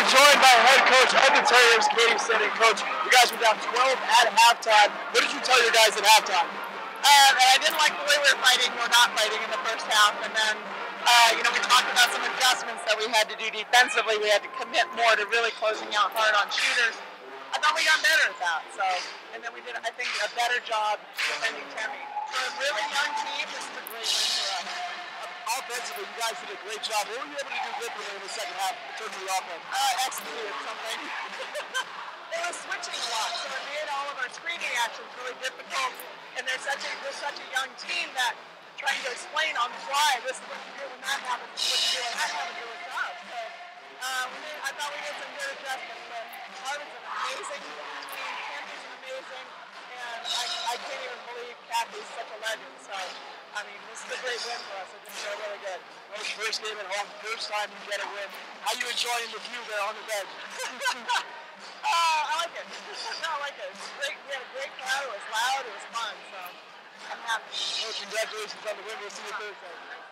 are joined by head coach of the Terriers, Katy Steding. Coach, you guys were down 12 at halftime. What did you tell your guys at halftime? I didn't like the way we were fighting or not fighting in the first half, and then we talked about some adjustments that we had to do defensively. We had to commit more to really closing out hard on shooters. I thought we got better at that, and then we did, I think, a better job defending Temi. For a really young team, this is a great win for us. Offensively, you guys did a great job. What were you able to do differently in the second half in terms of the offense? Executed something. They were switching a lot, so it made all of our screening actions really difficult. And we're such a young team that trying to explain on the fly, this is what you do when that happens, what you do when that happens, it was tough. So I thought we did some good adjustments, but Harvin's an amazing team, Campy's amazing, and I can't even believe Kathy's such a legend. So, I mean, this is a great win for us. It's been really good. Well, first game at home, first time you get a win. How you enjoying the view there on the bench? I like it. I like it. It was great. We had a great crowd. It was loud. It was fun. So I'm happy. Well, congratulations on the win. We'll see you Thursday.